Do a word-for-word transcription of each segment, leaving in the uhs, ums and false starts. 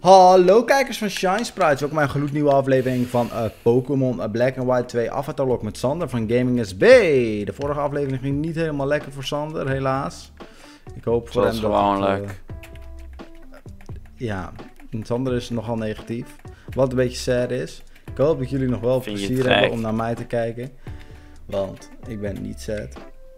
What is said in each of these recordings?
Hallo kijkers van Shine Sprites, welkom bij een gloednieuwe aflevering van uh, Pokémon uh, Black and White twee Avatar Lock met Sander van Gaming S B. De vorige aflevering ging niet helemaal lekker voor Sander, helaas. Ik hoop voor dat hem is dat gewoon het, uh, leuk. Ja, Sander is nogal negatief, wat een beetje sad is. Ik hoop dat jullie nog wel Vind je plezier het hebben gek? om naar mij te kijken, want ik ben niet sad.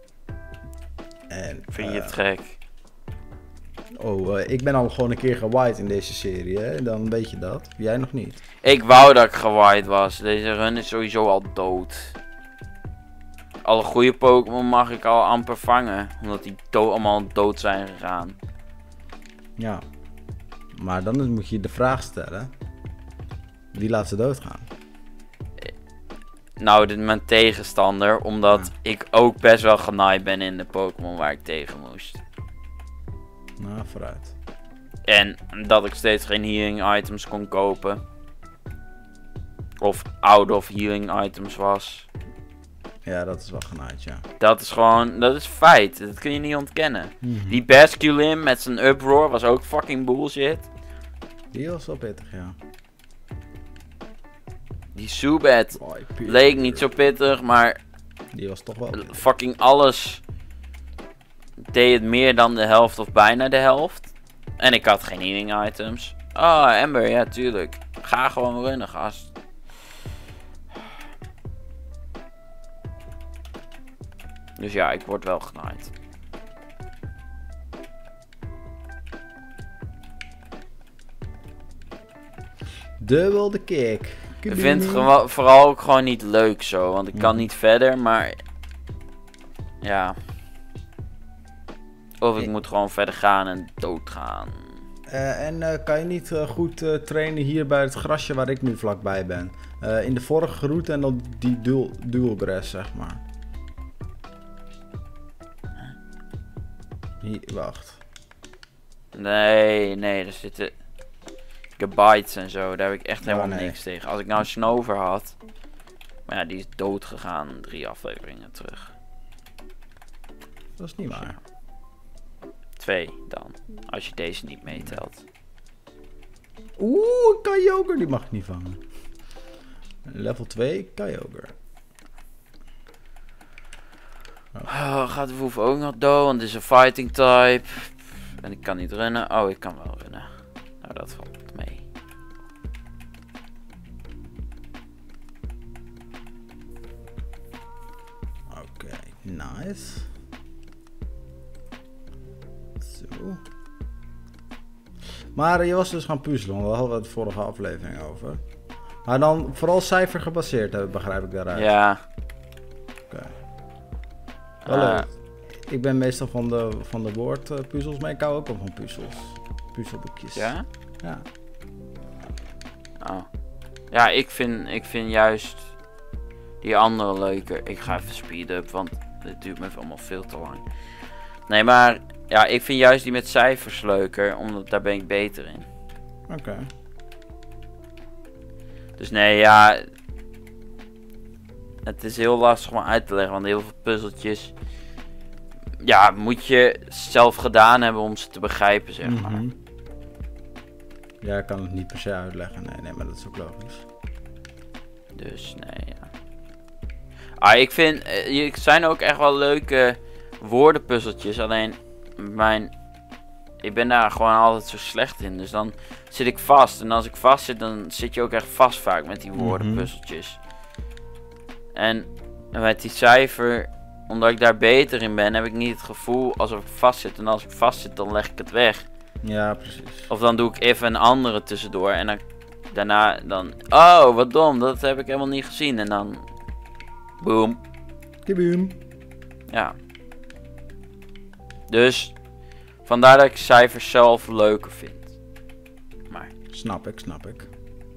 En, Vind je uh, het gek? Oh, uh, ik ben al gewoon een keer gewaaid in deze serie, hè? Dan weet je dat. Jij nog niet. Ik wou dat ik gewaaid was. Deze run is sowieso al dood. Alle goede Pokémon mag ik al amper vangen. Omdat die do allemaal dood zijn gegaan. Ja. Maar dan moet je de vraag stellen. Wie laat ze doodgaan? Nou, dit mijn tegenstander. Omdat Ja. ik ook best wel genaaid ben in de Pokémon waar ik tegen moest. Nou, vooruit. En dat ik steeds geen healing items kon kopen. Of out of healing items was. Ja, dat is wel genaaid, ja. Dat is gewoon, dat is feit. Dat kun je niet ontkennen. Mhm. Die Basculin met zijn uproar was ook fucking bullshit. Die was wel pittig, ja. Die Zubat Boy, pittig. leek niet zo pittig, maar Die was toch wel pittig. fucking alles deed het meer dan de helft of bijna de helft. En ik had geen healing items. Ah, Ember, ja tuurlijk. Ga gewoon runnen, gast. Dus ja, ik word wel genaaid. Dubbel de kick. Ik vind het gewa- vooral ook gewoon niet leuk zo, want ik kan Mhm. niet verder, maar ja. Of ik Ja. moet gewoon verder gaan en doodgaan. Uh, en uh, kan je niet uh, goed uh, trainen hier bij het grasje waar ik nu vlakbij ben? Uh, in de vorige route en dan die dual, dual grass, zeg maar. Hier, wacht. Nee, nee, er zitten gebites en zo, daar heb ik echt Oh, helemaal nee. niks tegen. Als ik nou Snover had, maar ja, die is dood gegaan drie afleveringen terug. Dat is niet waar. Twee dan, als je deze niet meetelt. Oeh, Kyogre, die mag ik niet vangen. Level twee, Kyogre. Oh, gaat de Woef ook nog dood, want het is een fighting type. En ik kan niet rennen. Oh, ik kan wel rennen. Nou, dat valt mee. Oké, okay, nice. Zo. Maar je was dus gaan puzzelen, want daar hadden we het vorige aflevering over. Maar dan vooral cijfer gebaseerd, hè, begrijp ik daaruit. Ja. Oké. Okay. Hallo. Ik ben meestal van de, van de woordpuzzels, maar ik hou ook wel van puzzels. Puzzelboekjes. Ja? Ja. Oh. Ja, ik vind, ik vind juist die andere leuker. Ik ga even speed up, want dit duurt me allemaal veel te lang. Nee, maar ja, ik vind juist die met cijfers leuker, omdat daar ben ik beter in. Oké. Okay. Dus nee, ja. Het is heel lastig om uit te leggen, want heel veel puzzeltjes. Ja, moet je zelf gedaan hebben om ze te begrijpen, zeg maar. Mm-hmm. Ja, ik kan het niet per se uitleggen. Nee, nee, maar dat is ook logisch. Dus nee, ja. Ah, ik vind, er zijn ook echt wel leuke woordenpuzzeltjes. Alleen, mijn, ik ben daar gewoon altijd zo slecht in. Dus dan zit ik vast. En als ik vast zit, dan zit je ook echt vast vaak met die woordenpuzzeltjes. En met die cijfer, omdat ik daar beter in ben, heb ik niet het gevoel alsof ik vast zit. En als ik vast zit, dan leg ik het weg. Ja, precies. Of dan doe ik even een andere tussendoor. En dan daarna dan... Oh, wat dom. Dat heb ik helemaal niet gezien. En dan... Boom. Kiboom. Ja. Dus... Vandaar dat ik cijfers zelf leuker vind. Maar... Snap ik, snap ik.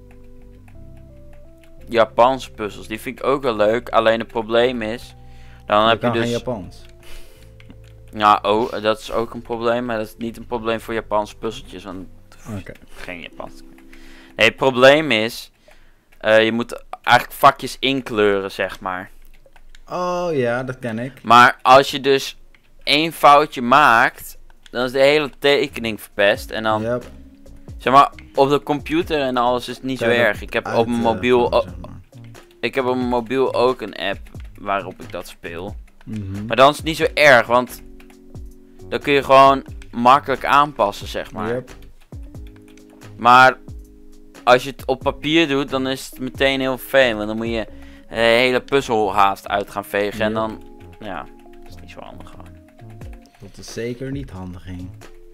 Japanse puzzels. Die vind ik ook wel leuk. Alleen het probleem is... Dan je heb je kan dus... geen Japans. Ja, oh, dat is ook een probleem. Maar dat is niet een probleem voor Japanse puzzeltjes. Want... Oké. Okay. Geen Japans. Nee, het probleem is... Uh, je moet eigenlijk vakjes inkleuren, zeg maar. Oh ja, dat ken ik. Maar als je dus één foutje maakt, dan is de hele tekening verpest. En dan, Yep. zeg maar, op de computer en alles is het niet zo erg. Ik heb op mijn mobiel... Uit, uh, zeg maar. Ik heb op mijn mobiel ook een app waarop ik dat speel. Mm-hmm. Maar dan is het niet zo erg, want dan kun je gewoon makkelijk aanpassen, zeg maar. Yep. Maar als je het op papier doet, dan is het meteen heel vervelend. Want dan moet je de hele puzzel haast uit gaan vegen. Yep. En dan, ja, dat is niet zo handig gewoon. Dat is zeker niet handig, ging.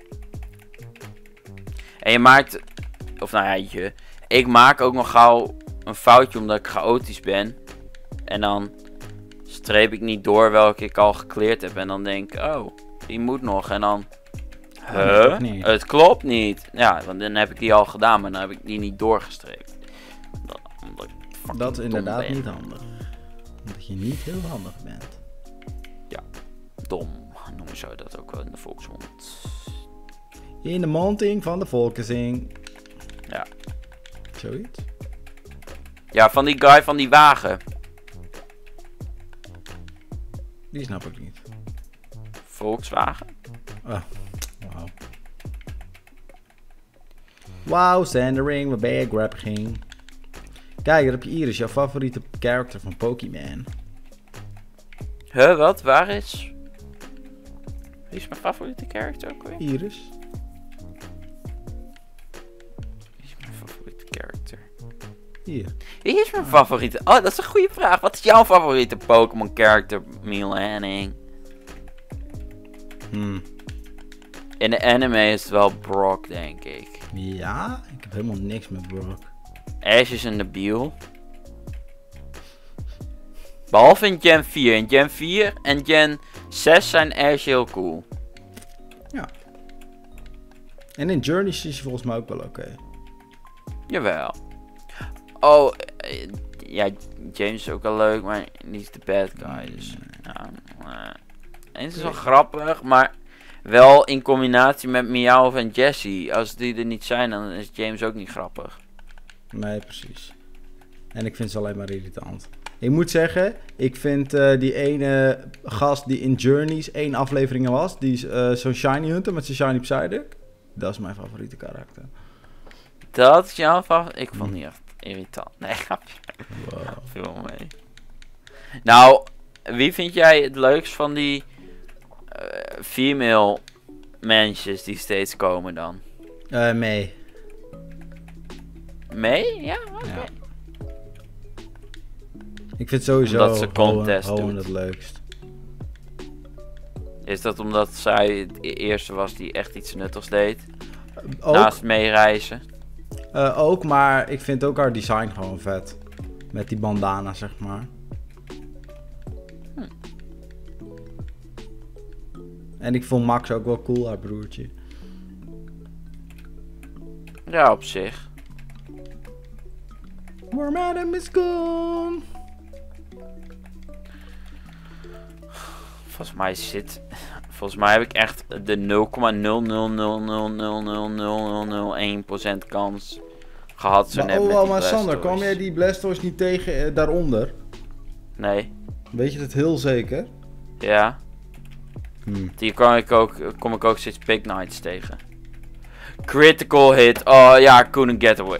En je maakt, of nou ja, je, ik maak ook nog gauw een foutje omdat ik chaotisch ben. En dan streep ik niet door welke ik al gecleared heb. En dan denk ik, oh, die moet nog. En dan, huh? Niet. Het klopt niet. Ja, want dan heb ik die al gedaan, maar dan heb ik die niet doorgestreept. Dat, omdat ik fucking Dat is dom inderdaad ben. niet handig. Omdat je niet heel handig bent. Dom, noemen ze dat ook wel in de volksmond. In de monting van de volkezing. Ja. Zoiets? Ja, van die guy van die wagen. Die snap ik niet. Volkswagen? Oh, wauw. Wauw, Sandering, waar ben je, Grab ging? Kijk, daar heb je Iris, jouw favoriete character van Pokémon. Huh, wat? Waar is... Wie is mijn favoriete character ook weer? Iris? Wie is mijn favoriete character? Hier. Wie is mijn favoriete... Oh, dat is een goede vraag. Wat is jouw favoriete Pokémon character, Miel Henning? Hmm. In de anime is het wel Brock, denk ik. Ja, ik heb helemaal niks met Brock. Ash is een debiel. Behalve in Gen vier. In Gen vier en Gen zes zijn Ash heel cool. Ja. En in Journeys is hij volgens mij ook wel oké. Okay. Jawel. Oh, eh, ja, James is ook wel leuk, maar niet is de bad guy. Dus, ja, uh, en het is wel grappig, maar wel in combinatie met Meowth en Jessie. Als die er niet zijn, dan is James ook niet grappig. Nee, precies. En ik vind ze alleen maar irritant. Ik moet zeggen, ik vind uh, die ene gast die in Journeys één aflevering was, die uh, zo'n Shiny Hunter met zijn Shiny Psyduck, dat is mijn favoriete karakter. Dat is jouw favoriet? Ik vond het niet echt irritant. Nee, grapje. Wow. Veel mee. Nou, wie vind jij het leukst van die uh, female mensjes die steeds komen dan? Uh, mee. Mee? Ja, oké. Okay. Ja. Ik vind sowieso Omdat ze contest Hoenn doet. het leukst. Is dat omdat zij de eerste was die echt iets nuttigs deed? Ook, Naast meereizen? uh, ook, maar ik vind ook haar design gewoon vet. Met die bandana, zeg maar. Hm. En ik vond Max ook wel cool, haar broertje. Ja, op zich. Where madam is gone. Volgens mij zit... Volgens mij heb ik echt de nul komma nul nul nul nul nul nul nul nul één procent kans gehad zo Maar, net oh, met oh, die maar Sander, Blastoise. kwam jij die Blastoise niet tegen uh, daaronder? Nee. Weet je het heel zeker? Ja. Hmm. Die kom ik ook, kom ik ook steeds Big Knights tegen. Critical hit. Oh ja, couldn't get away.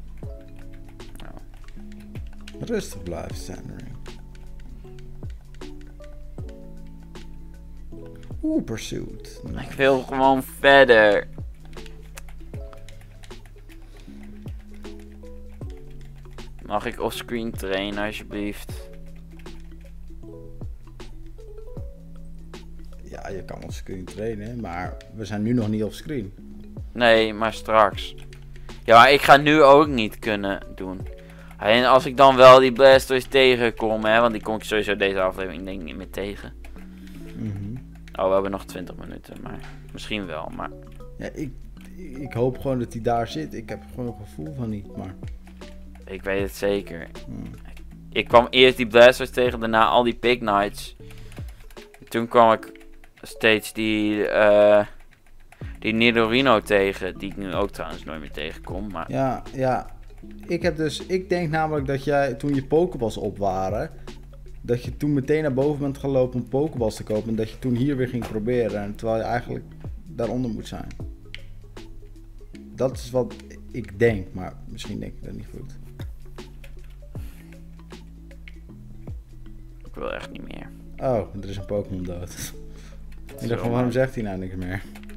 Rustig blijven, Sandering. Oeh, Pursuit. Ik wil gewoon verder. Mag ik offscreen trainen alsjeblieft? Ja, je kan offscreen trainen, maar we zijn nu nog niet offscreen. Nee, maar straks. Ja, maar ik ga nu ook niet kunnen doen. En als ik dan wel die Blastoise tegenkom, hè, want die kom ik sowieso deze aflevering denk ik niet meer tegen. Mm-hmm. Oh, we hebben nog twintig minuten, maar misschien wel, maar... Ja, ik, ik hoop gewoon dat hij daar zit. Ik heb gewoon een gevoel van niet, maar... Ik weet het zeker. Hmm. Ik kwam eerst die Blastoise tegen, daarna al die Pig Knights. Toen kwam ik steeds die, uh, die Nidorino tegen, die ik nu ook trouwens nooit meer tegenkom, maar... Ja, ja. Ik heb dus... Ik denk namelijk dat jij, toen je Pokéballs op waren... Dat je toen meteen naar boven bent gelopen om Pokéballs te kopen... En dat je toen hier weer ging proberen. En terwijl je eigenlijk daaronder moet zijn. Dat is wat ik denk, maar misschien denk ik dat niet goed. Ik wil echt niet meer. Oh, er is een Pokémon dood. Ik dacht van, waarom zegt hij nou niks meer?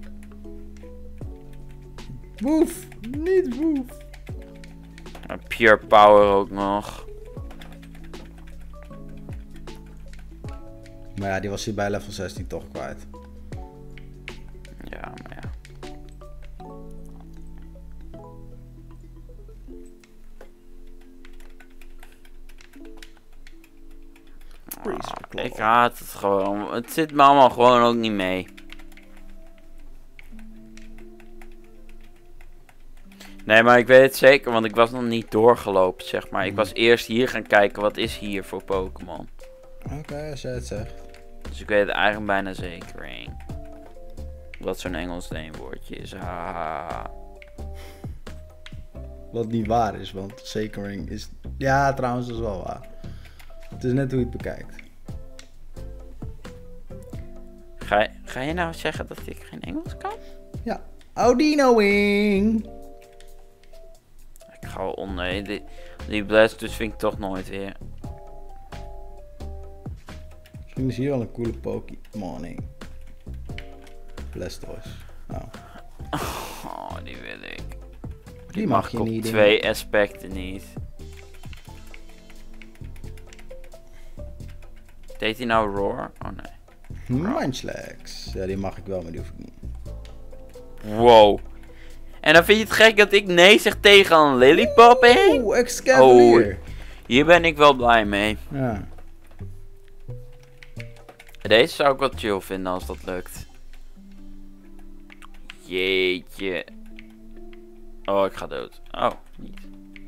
Woef! Niet woef! En Pure Power ook nog. Maar ja, die was hier bij level zestien toch kwijt. Ja, maar ja. Oh, ik haat het gewoon. Het zit me allemaal gewoon ook niet mee. Nee, maar ik weet het zeker, want ik was nog niet doorgelopen, zeg maar. Ik was eerst hier gaan kijken, wat is hier voor Pokémon. Oké, okay, als jij het zegt. Dus ik weet het eigenlijk bijna zeker. Wat zo'n Engels leenwoordje is. Haha. Wat niet waar is, want zekering is... Ja, trouwens, dat is wel waar. Het is net hoe je het bekijkt. Ga, ga je nou zeggen dat ik geen Engels kan? Ja. Audinoing! Ik ga wel onder. Die, die Blastoise vind ik toch nooit weer. Misschien is hier wel een coole Pokémon. Blastoise. Oh. Oh, die wil ik. Die, die mag, mag je ik op niet. twee in. aspecten niet. Deed hij nou Roar? Oh nee. Munchlax. Ja, die mag ik wel, maar die hoef ik niet. Wow. En dan vind je het gek dat ik nee zeg tegen een Lillipup, hè? Oeh, Excavalier. Oh, hier ben ik wel blij mee. Ja. Deze zou ik wel chill vinden als dat lukt. Jeetje. Oh, ik ga dood. Oh, niet.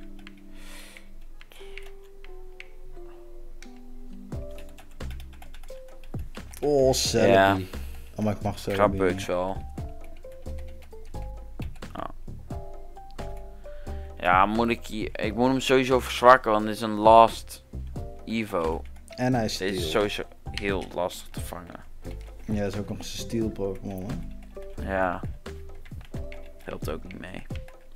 Oh, Celebi. Ja. Oh, maar ik mag zo. Ik ga bugs wel. Ja, moet ik hier... Ik moet hem sowieso verzwakken, want dit is een last Evo. En hij is steel. Deze is sowieso heel lastig te vangen. Ja, dat is ook nog een steel Pokémon, hè? Ja. Helpt ook niet mee.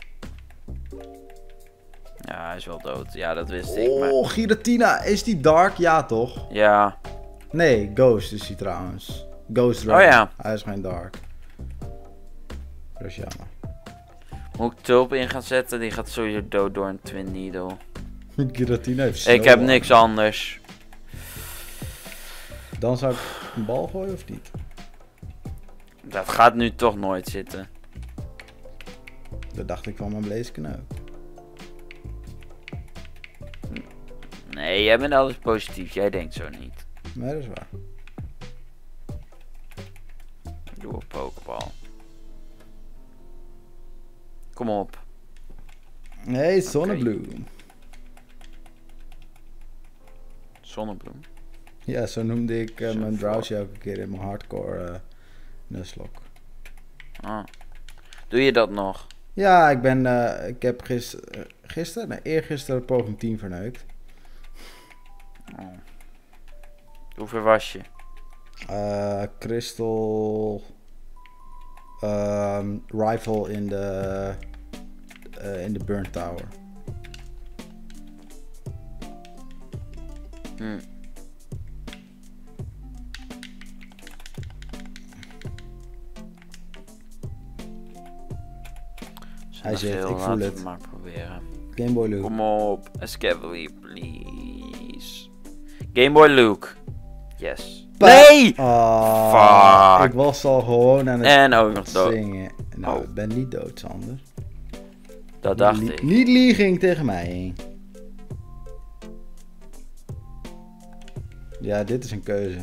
Ja, hij is wel dood. Ja, dat wist ik. Maar... Oh, Giratina. Is die dark? Ja, toch? Ja. Nee, Ghost is hij trouwens. Ghost Run. Oh ja. Hij is geen dark. Dat is jammer. Moet ik Tulp in gaan zetten? Die gaat sowieso dood door een Twin Needle. Giratina heeft Ik heb Snow niks Arm. anders. Dan zou ik een bal gooien of niet? Dat gaat nu toch nooit zitten. Dat dacht ik van mijn Blaziken ook. Nee, jij bent altijd positief. Jij denkt zo niet. Nee, dat is waar. Doe een Pokéball. Kom op. Nee, Zonnebloem. Okay. Zonnebloem. Ja, zo noemde ik uh, Zo mijn vlak. Drowsy elke keer in mijn hardcore uh, Nuzlocke. Ah. Doe je dat nog? Ja, ik ben, uh, ik heb gisteren, uh, gisteren, nee, eergisteren poging tien verneukt. Oh. Hoeveel was je? Uh, Crystal um, Rifle in de uh, in de Burn Tower. Hm. Hij zegt, ik voel laten we het. maar proberen. Game Boy Luke. Kom op, Escavalier, please. Game Boy Luke. Yes. Pa Nee! Oh, Fuck. ik was al gewoon aan het En ook nog dood. zingen. Nou, Oh. ik ben niet dood, Sander. Dat dacht niet, ik. Niet liegen tegen mij. Ja, dit is een keuze.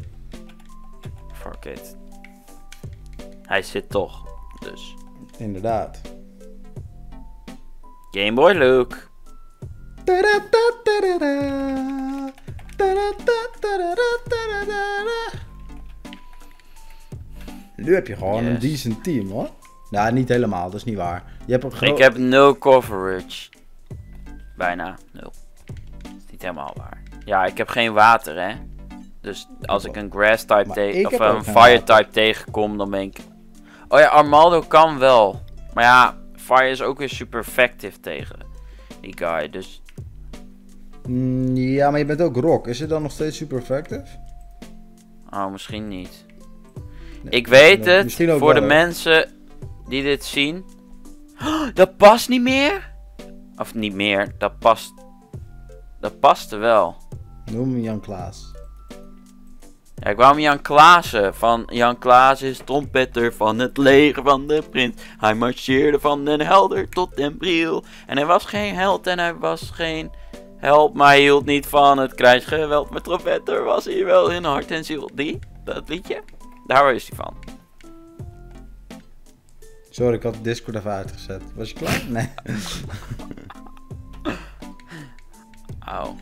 Fuck it. Hij zit toch, dus. Inderdaad. Game Boy Luke. Nu heb je gewoon Yes. een decent team, hoor. Nou, niet helemaal, dat is niet waar. Je hebt een groot... Ik heb nul coverage. Bijna nul. Dat is niet helemaal waar. Ja, ik heb geen water, hè. Dus als ik een grass type Maar tegen ik of heb een ook geen fire water. type tegenkom, dan ben ik... Oh ja, Armaldo kan wel. Maar ja, Fire is ook weer super effective tegen die guy, dus... Mm, ja, maar je bent ook rock. Is het dan nog steeds super effective? Oh, misschien niet. Nee, Ik weet nee, het, misschien ook voor wel, de hoor. mensen die dit zien. Oh, dat past niet meer? Of niet meer, dat past... Dat paste wel. Noem hem Jan Klaas. Ja, ik wou hem Jan Klaassen. Van Jan Klaas is trompetter van het leger van de prins. Hij marcheerde van den Helder tot den Briel. En hij was geen held en hij was geen held. Maar hij hield niet van het krijgsgeweld. Maar trompetter was hij wel in hart en ziel. Die, dat liedje, daar is hij van. Sorry, ik had Discord even uitgezet. Was je klaar? Nee. Auw.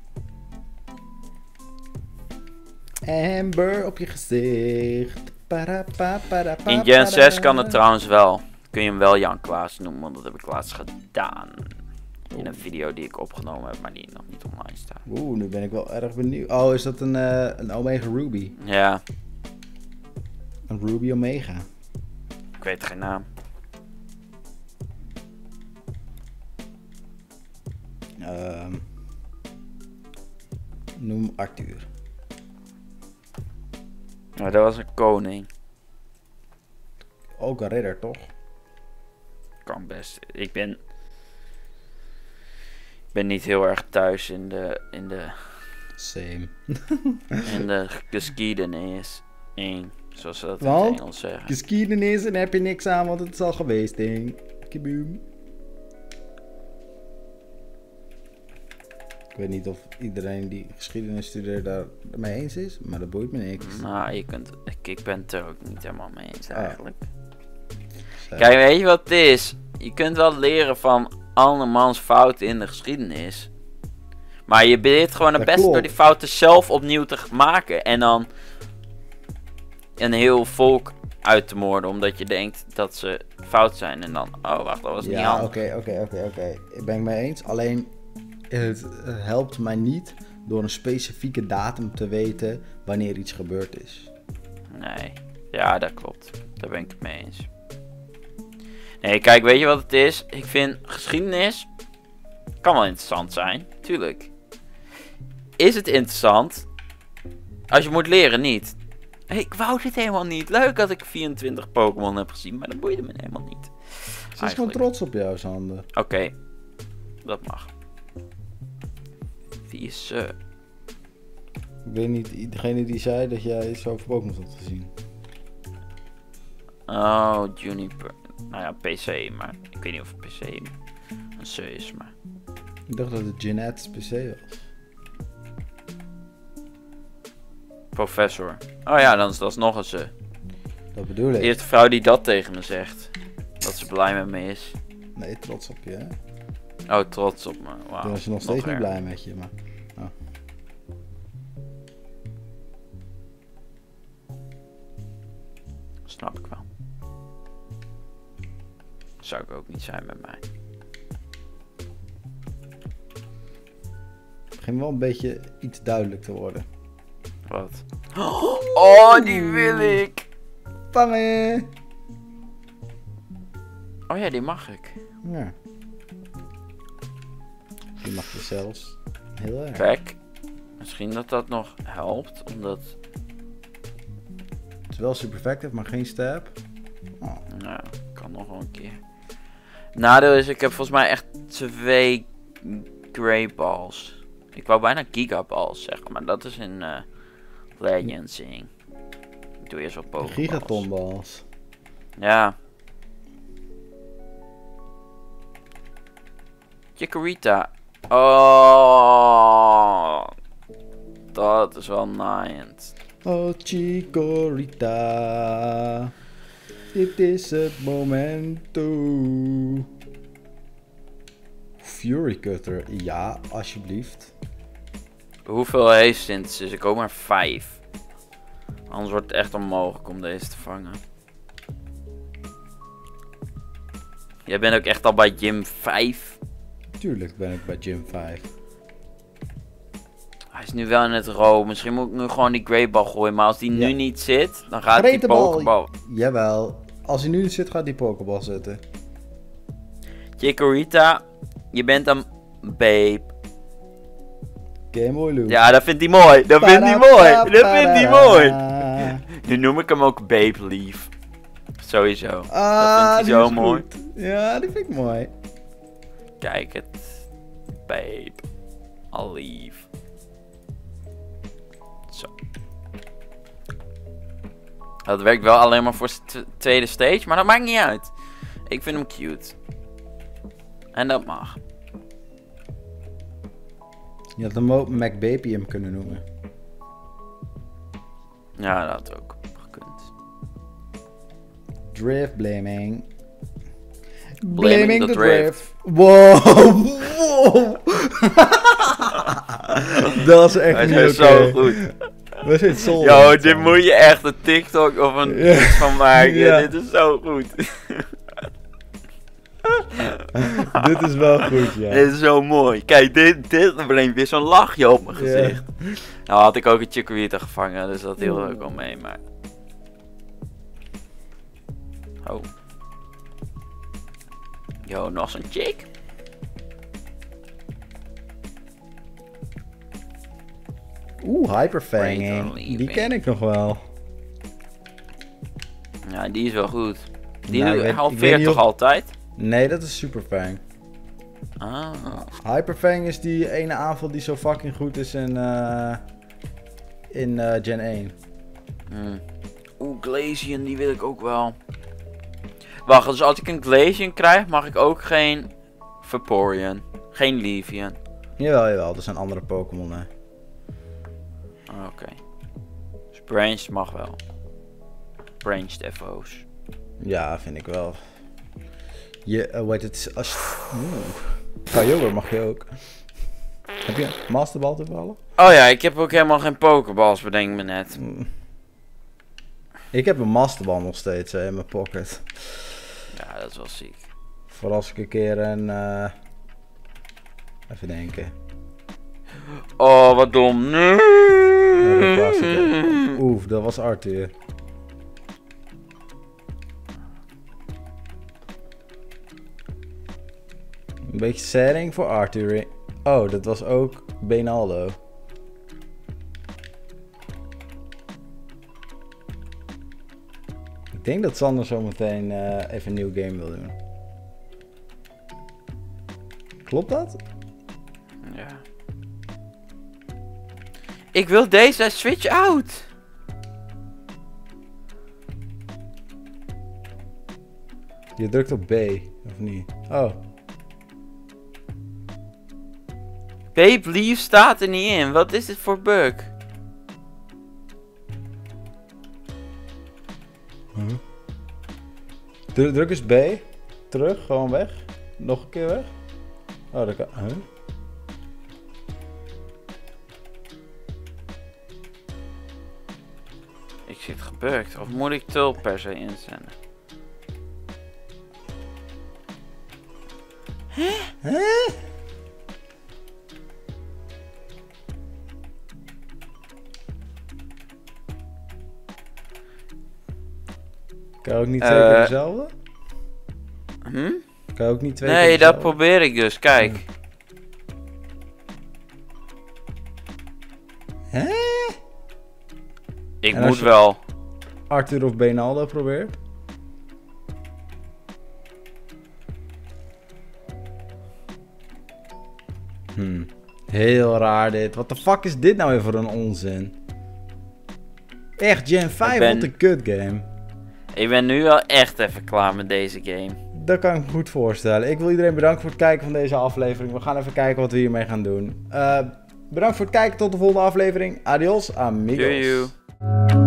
Amber op je gezicht. Para, pa, para, pa, In Gen para. zes kan het trouwens wel. Kun je hem wel Jan Klaas noemen, want dat heb ik laatst gedaan. In een video die ik opgenomen heb, maar die nog niet online staat. Oeh, nu ben ik wel erg benieuwd. Oh, is dat een, uh, een Omega Ruby? Ja, Een Ruby Omega. ik weet geen naam. Um, noem Arthur. Maar dat was een koning. Ook een ridder, toch? Kan best. Ik ben... Ik ben niet heel erg thuis in de... In de... Same. In de geschiedenis. In, zoals ze dat in Want? het Engels zeggen. Geschiedenis en heb je niks aan, want het is al geweest, ding. Kiboom. Ik weet niet of iedereen die geschiedenis studeert daar mee eens is, maar dat boeit me niks. Nou, je kunt... Ik, ik ben het er ook niet helemaal mee eens eigenlijk. Zo. Kijk, weet je wat het is? Je kunt wel leren van andermans fouten in de geschiedenis. Maar je leert gewoon het Dat beste klopt. door die fouten zelf opnieuw te maken. En dan een heel volk uit te moorden. Omdat je denkt dat ze fout zijn. En dan, oh wacht, dat was niet Ja, handig. oké, oké, oké, oké. Ik ben het mee eens. Alleen, het helpt mij niet door een specifieke datum te weten wanneer iets gebeurd is. Nee, ja, dat klopt. Daar ben ik het mee eens. Nee, kijk, weet je wat het is? Ik vind geschiedenis kan wel interessant zijn, tuurlijk. Is het interessant? Als je moet leren, niet. Hey, ik wou dit helemaal niet. Leuk dat ik vierentwintig Pokémon heb gezien, maar dat boeide me helemaal niet. Ze is Eigenlijk. gewoon trots op jou, Sander. Oké, okay. Dat mag. Wie is ze? Ik weet niet, degene die zei dat jij zoveel Pokémon had gezien. Oh, Juniper. Nou ja, P C, maar ik weet niet of het P C een C is, maar... Ik dacht dat het Jeanette P C was. Professor. Oh ja, dan is dat nog eens ze. Dat bedoel ik. De eerste vrouw die dat tegen me zegt. Dat ze blij met me is. Nee, trots op je, hè? Oh, trots op me. Wauw. Toen was je nog steeds niet erger. blij met je, maar... Oh. Snap ik wel. Zou ik ook niet zijn met mij. Het begint wel een beetje iets duidelijk te worden. Wat? Oh, die wil ik! Vangen! Oh ja, die mag ik. Ja. Die mag je zelfs heel erg. Kijk. Misschien dat dat nog helpt, omdat... Het is wel super effective, maar geen stab. Oh. Nou, kan nog wel een keer. Nadeel is, ik heb volgens mij echt twee Grey Balls. Ik wou bijna Gigaballs zeggen, maar dat is in uh, Legends in. Ik doe eerst wel Pokéballs. Gigatonballs. Ja. Chikorita. Oh. Dat is wel nice. Oh, Chikorita. Dit is het momento. Fury Cutter. Ja, alsjeblieft. Hoeveel heeft Synthesis? Ik ook maar vijf. Anders wordt het echt onmogelijk om deze te vangen. Jij bent ook echt al bij gym vijf. Tuurlijk ben ik bij gym vijf. Hij is nu wel in het rood. Misschien moet ik nu gewoon die Grey Ball gooien. Maar als die Ja. nu niet zit, dan gaat die Gretenbal. Pokéball. Jawel. Als hij nu zit, gaat die Pokéball zitten. Chikorita, je bent een babe. Game Boy Loop. Ja, dat vindt hij mooi. Dat vindt hij mooi. Dat vindt hij mooi. Nu noem ik hem ook Babe Leaf. Sowieso. Ah, dat vindt hij zo mooi. Goed. Ja, die vind ik mooi. Kijk het. Babe. Al lief. Zo. Dat werkt wel alleen maar voor de tweede stage, maar dat maakt niet uit. Ik vind hem cute. En dat mag. Je had hem ook McBabium kunnen noemen. Ja, dat had ook gekund. Drift blaming. Blaming the drift. Wow. Wow. Dat was echt Hij niet is oké. zo goed. We zitten zo. Yo, dit moet je echt een TikTok of een Ja. iets van maken. Ja. Dit is zo goed. Dit is wel goed, ja. Dit is zo mooi. Kijk, dit, dit brengt weer zo'n lachje op mijn gezicht. Ja. Nou had ik ook een Chikorita gevangen, dus dat hield ik wel mee, maar... Oh. Yo, nog zo'n chick? Oeh, Hyperfanging. Brain Die ken ik nog wel. Ja, die is wel goed. Die Nou, ik doe- weet- ik weet halveert niet toch of- altijd? Nee, dat is Superfang. Ah. Hyperfang is die ene aanval die zo fucking goed is in, eh in eh, Gen één. Hmm. Oeh, Glaceon, die wil ik ook wel. Wacht, dus als ik een Glaceon krijg, mag ik ook geen Vaporeon. Geen Leafeon. Jawel, jawel. Dat zijn andere Pokémon, hè. Oké. Okay. Dus Branched mag wel. Branched F O's. Ja, vind ik wel. Je, uh, weet het, als... Oeh. Kyogre mag je ook. Heb je een Masterball toevallig? Oh ja, ik heb ook helemaal geen Pokeballs, bedenk me net. Mm. Ik heb een Masterball nog steeds hè, in mijn pocket. Ja, dat is wel ziek. Voor als ik een keer een... Uh... Even denken. Oh, wat dom. Nee. Ja, dat was het, hè. Oef, dat was Arthur. Een beetje setting voor Arthur. Oh, dat was ook Benaldo. Ik denk dat Sander zometeen uh, even een nieuw game wil doen. Klopt dat? Ja. Ik wil deze switch out. Je drukt op B, of niet? Oh. Babe Leaf staat er niet in. Wat is dit voor bug? Huh? Dru- druk eens B. Terug, gewoon weg. Nog een keer weg. Oh, dat kan... Huh? Ik zit gebukt. Of moet ik Tulp per se inzenden? Huh? Kan je ook niet twee Uh, keer dezelfde? Hm? Kan je ook niet twee keer Nee, dat dezelfde? probeer ik dus. Kijk. Hè? Ik En als moet je- wel. Arthur of Benaldo probeert? Hmm. Heel raar dit. Wat de fuck is dit nou weer voor een onzin? Echt, Gen vijf, ben- wat een kut game. Ik ben nu wel echt even klaar met deze game. Dat kan ik me goed voorstellen. Ik wil iedereen bedanken voor het kijken van deze aflevering. We gaan even kijken wat we hiermee gaan doen. Uh, bedankt voor het kijken. Tot de volgende aflevering. Adios, amigos. Joejoe.